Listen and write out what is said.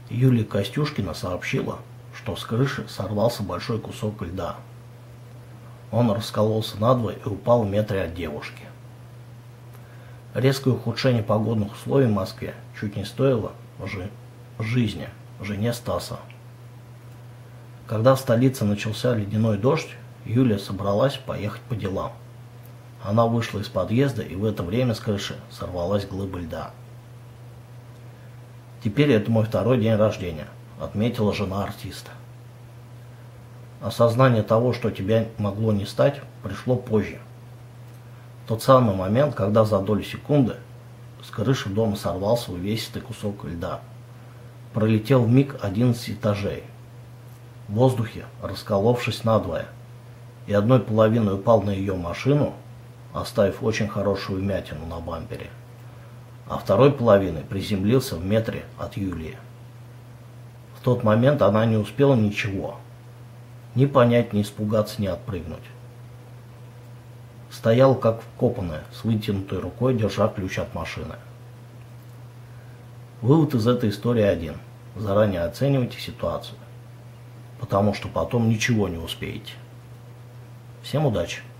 Юлия Костюшкина сообщила, что с крыши сорвался большой кусок льда. Он раскололся надвое и упал в метре от девушки. Резкое ухудшение погодных условий в Москве чуть не стоило жизни жене Стаса. Когда в столице начался ледяной дождь, Юлия собралась поехать по делам. Она вышла из подъезда, и в это время с крыши сорвалась глыба льда. «Теперь это мой второй день рождения», — отметила жена артиста. Осознание того, что тебя могло не стать, пришло позже. Тот самый момент, когда за долю секунды с крыши дома сорвался увесистый кусок льда. Пролетел вмиг 11 этажей. В воздухе, расколовшись надвое, и одной половиной упал на ее машину, оставив очень хорошую вмятину на бампере, а второй половиной приземлился в метре от Юлии. В тот момент она не успела ничего. Ни понять, ни испугаться, ни отпрыгнуть. Стояла как вкопанная, с вытянутой рукой, держа ключ от машины. Вывод из этой истории один. Заранее оценивайте ситуацию, потому что потом ничего не успеете. Всем удачи!